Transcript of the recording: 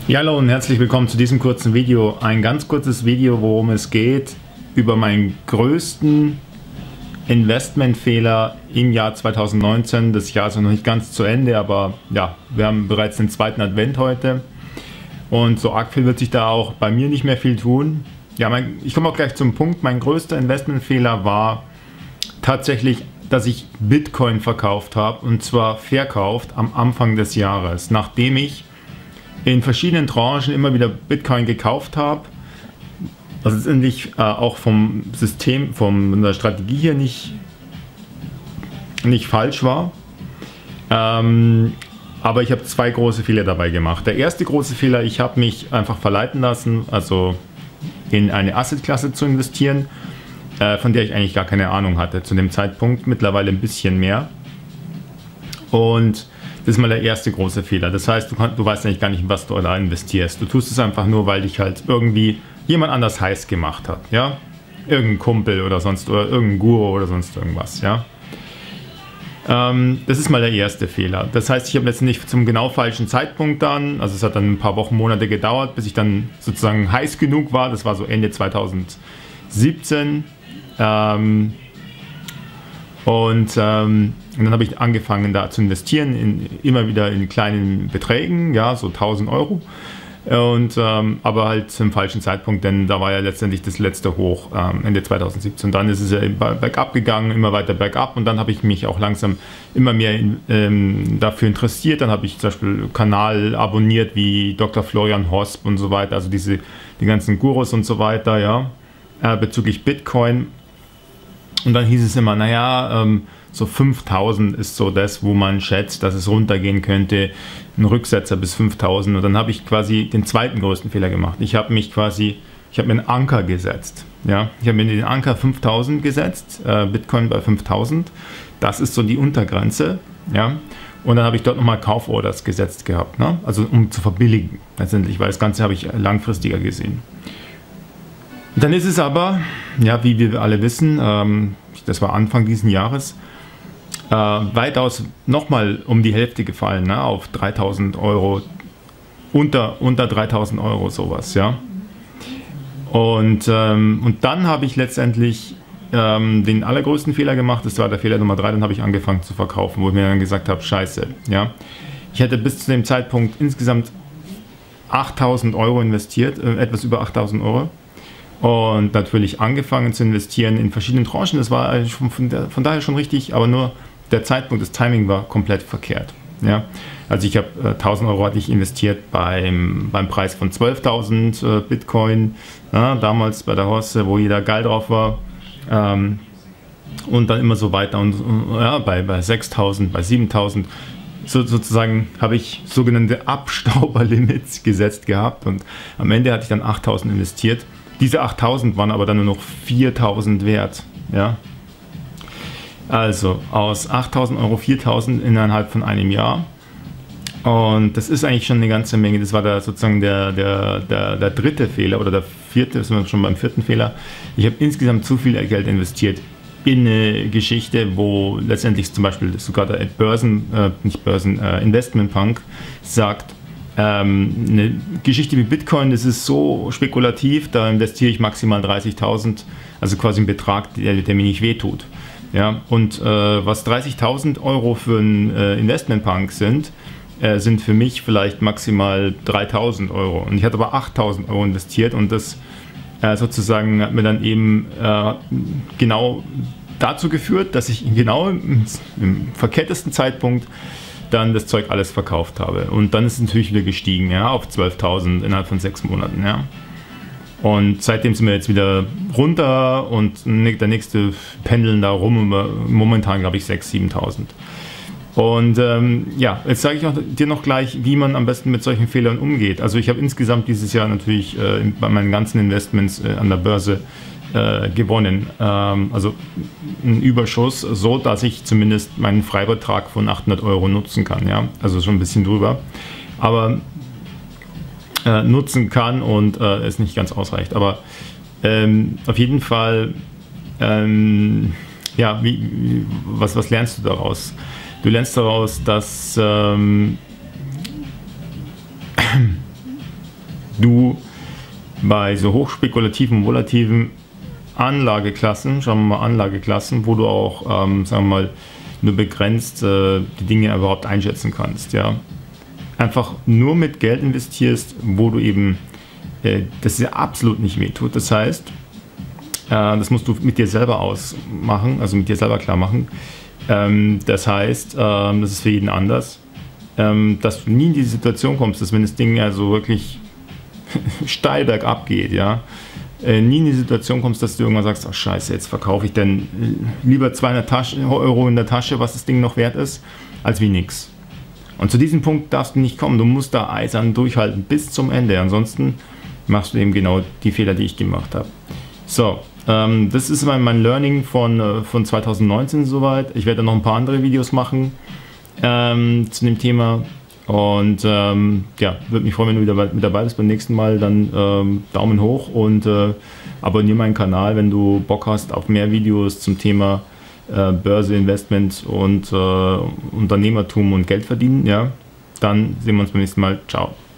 Ja, hallo und herzlich willkommen zu diesem kurzen Video. Ein ganz kurzes Video, worum es geht, über meinen größten Investmentfehler im Jahr 2019. Das Jahr ist noch nicht ganz zu Ende, aber ja, wir haben bereits den zweiten Advent heute. Und so arg viel wird sich da auch bei mir nicht mehr viel tun. Ja, ich komme auch gleich zum Punkt. Mein größter Investmentfehler war tatsächlich, dass ich Bitcoin verkauft habe, und zwar verkauft am Anfang des Jahres, nachdem ich in verschiedenen Tranchen immer wieder Bitcoin gekauft habe, was letztendlich auch vom System, von der Strategie hier nicht falsch war. Aber ich habe zwei große Fehler dabei gemacht. Der erste große Fehler, ich habe mich einfach verleiten lassen, also in eine Assetklasse zu investieren, von der ich eigentlich gar keine Ahnung hatte zu dem Zeitpunkt, mittlerweile ein bisschen mehr. Und das ist mal der erste große Fehler. Das heißt, du weißt eigentlich gar nicht, in was du da investierst. Du tust es einfach nur, weil dich halt irgendwie jemand anders heiß gemacht hat. Ja? Irgendein Kumpel oder irgendein Guru oder sonst irgendwas. Ja? Das ist mal der erste Fehler. Das heißt, ich habe letztendlich zum genau falschen Zeitpunkt dann, also es hat dann ein paar Wochen, Monate gedauert, bis ich dann sozusagen heiß genug war. Das war so Ende 2017. Und dann habe ich angefangen da zu investieren, immer wieder in kleinen Beträgen, ja, so 1000 Euro. Und, aber halt zum falschen Zeitpunkt, denn da war ja letztendlich das letzte Hoch Ende 2017. Dann ist es ja bergab gegangen, immer weiter bergab, und dann habe ich mich auch langsam immer mehr dafür interessiert. Dann habe ich zum Beispiel Kanal abonniert wie Dr. Florian Hosp und so weiter, also die ganzen Gurus und so weiter, ja, bezüglich Bitcoin. Und dann hieß es immer, naja, so 5000 ist so das, wo man schätzt, dass es runtergehen könnte, ein Rücksetzer bis 5000. Und dann habe ich quasi den zweiten größten Fehler gemacht. Ich habe mir einen Anker gesetzt. Ja? Ich habe mir den Anker 5000 gesetzt, Bitcoin bei 5000. Das ist so die Untergrenze. Ja? Und dann habe ich dort nochmal Kauforders gesetzt gehabt, ne? Also um zu verbilligen letztendlich, weil das Ganze habe ich langfristiger gesehen. Dann ist es aber, ja, wie wir alle wissen, das war Anfang diesen Jahres, weitaus nochmal um die Hälfte gefallen, ne, auf 3000 Euro, unter 3000 Euro sowas, ja. Und dann habe ich letztendlich den allergrößten Fehler gemacht, das war der Fehler Nummer 3, dann habe ich angefangen zu verkaufen, wo ich mir dann gesagt habe, scheiße, ja. Ich hätte bis zu dem Zeitpunkt insgesamt 8000 Euro investiert, etwas über 8000 Euro. Und natürlich angefangen zu investieren in verschiedenen Tranchen. Das war von daher schon richtig, aber nur der Zeitpunkt, das Timing war komplett verkehrt. Ja? Also ich habe 1000 Euro hatte ich investiert beim Preis von 12.000 Bitcoin, ja, damals bei der Hosse, wo jeder geil drauf war. Und dann immer so weiter. Und ja, bei 6.000, bei 7.000. Sozusagen habe ich sogenannte Abstauberlimits gesetzt gehabt. Und am Ende hatte ich dann 8.000 investiert. Diese 8.000 waren aber dann nur noch 4.000 wert. Ja? Also aus 8.000 Euro 4.000 innerhalb von einem Jahr. Und das ist eigentlich schon eine ganze Menge. Das war sozusagen der dritte Fehler oder der vierte, sind wir schon beim vierten Fehler. Ich habe insgesamt zu viel Geld investiert in eine Geschichte, wo letztendlich zum Beispiel sogar der Investmentpunk sagt, eine Geschichte wie Bitcoin, das ist so spekulativ, da investiere ich maximal 30.000, also quasi einen Betrag, der mir nicht wehtut. Ja? Und was 30.000 Euro für einen Investmentpunk sind für mich vielleicht maximal 3.000 Euro. Und ich hatte aber 8.000 Euro investiert, und das sozusagen hat mir dann eben genau dazu geführt, dass ich genau im verkehrtesten Zeitpunkt dann das Zeug alles verkauft habe. Und dann ist es natürlich wieder gestiegen, ja, auf 12.000 innerhalb von 6 Monaten. Ja. Und seitdem sind wir jetzt wieder runter, und der nächste pendeln da rum, momentan glaube ich 6.000, 7.000. Und ja, jetzt sage ich dir noch gleich, wie man am besten mit solchen Fehlern umgeht. Also ich habe insgesamt dieses Jahr natürlich bei meinen ganzen Investments an der Börse gewonnen. Also ein Überschuss, so dass ich zumindest meinen Freibetrag von 800 Euro nutzen kann. Ja? Also schon ein bisschen drüber. Aber nutzen kann und es nicht ganz ausreicht. Aber auf jeden Fall, ja, was lernst du daraus? Du lernst daraus, dass du bei so hochspekulativen, volativen Anlageklassen, schauen wir mal Anlageklassen, wo du auch, sagen wir mal, nur begrenzt die Dinge überhaupt einschätzen kannst, ja. Einfach nur mit Geld investierst, wo du eben, das ja absolut nicht wehtut. Das heißt, das musst du mit dir selber ausmachen, also mit dir selber klar machen. Das heißt, das ist für jeden anders, dass du nie in die Situation kommst, dass wenn das Ding also wirklich steil bergab geht, ja, nie in die Situation kommst, dass du irgendwann sagst, ach scheiße, jetzt verkaufe ich denn lieber 200 Euro in der Tasche, was das Ding noch wert ist, als wie nix. Und zu diesem Punkt darfst du nicht kommen, du musst da eisern durchhalten bis zum Ende, ansonsten machst du eben genau die Fehler, die ich gemacht habe. So, das ist mein Learning von 2019 soweit. Ich werde noch ein paar andere Videos machen zu dem Thema. Und ja, würde mich freuen, wenn du wieder mit dabei bist beim nächsten Mal. Dann Daumen hoch und abonniere meinen Kanal, wenn du Bock hast auf mehr Videos zum Thema Börse, Investment und Unternehmertum und Geld verdienen. Ja, dann sehen wir uns beim nächsten Mal. Ciao.